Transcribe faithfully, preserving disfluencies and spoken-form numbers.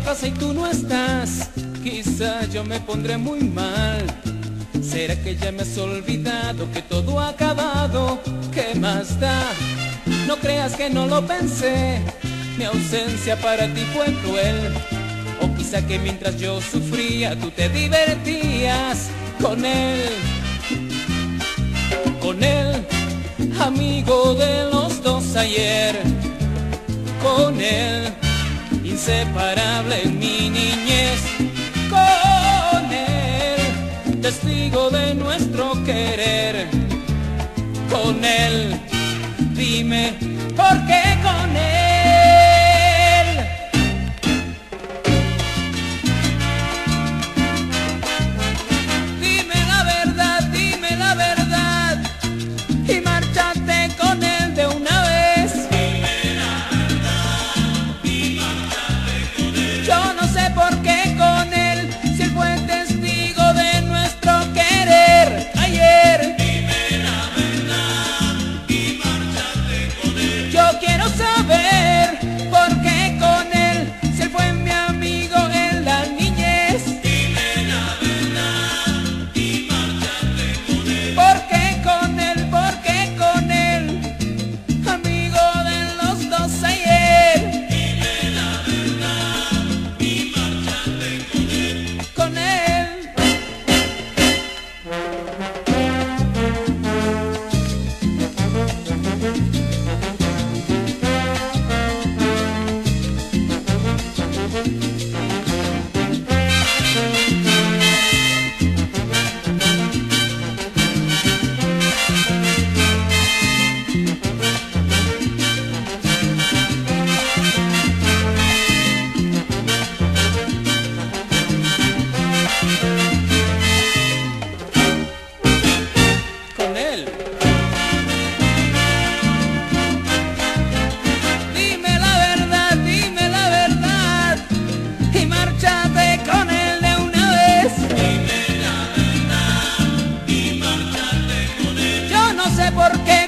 casa y tú no estás, quizá yo me pondré muy mal. ¿Será que ya me has olvidado que todo ha acabado? ¿Qué más da? No creas que no lo pensé, mi ausencia para ti fue cruel. O quizá que mientras yo sufría tú te divertías con él. Con él, amigo de los dos ayer. Con él, inseparable en mi niñez. Con él, testigo de nuestro querer. Con él, dime por qué con él. Dime la verdad, dime la verdad, y márchate con él de una vez. Dime la verdad y márchate con él. Yo no sé por qué con él, si él fue testigo de nuestro querer ayer. Dime la verdad y márchate con él. Yo quiero saber por qué con él, si él fue mi amigo en la niñez. Dime la verdad y márchate con él. ¿Por qué con él? ¿Por qué con él? Amigo de los dos ayer. Dime la verdad y márchate con él. Con él. Con él. Dime la verdad, dime la verdad, y márchate con él de una vez. Dime la verdad y márchate con él. Yo no sé por qué